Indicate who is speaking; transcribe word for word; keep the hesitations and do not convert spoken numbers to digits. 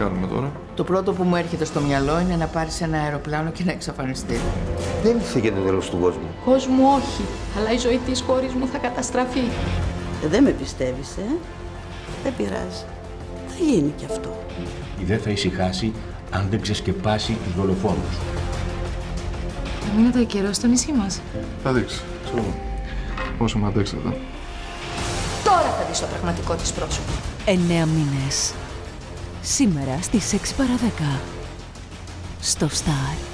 Speaker 1: κάνουμε τώρα?
Speaker 2: Το πρώτο που μου έρχεται στο μυαλό είναι να πάρεις ένα αεροπλάνο και να εξαφανιστεί.
Speaker 3: Δεν ήρθε για το τέλος του κόσμου.
Speaker 4: Κόσμου όχι, αλλά η ζωή της κόρης μου θα καταστραφεί.
Speaker 5: Δεν με πιστεύεις, ε? Δεν πειράζει. Θα γίνει κι αυτό.
Speaker 6: Δεν θα ησυχάσει αν δεν ξεσκεπάσει τους δολοφόνους.
Speaker 4: Θα μείνετε καιρό στο νησί μας.
Speaker 1: Θα δείξει. Ξέρω. Πόσο με αντέξατε.
Speaker 4: Τώρα θα δεις το πραγματικό της πρόσωπο.
Speaker 7: Εννέα μήνες. Σήμερα στις έξι παρά δέκα. Στο Star.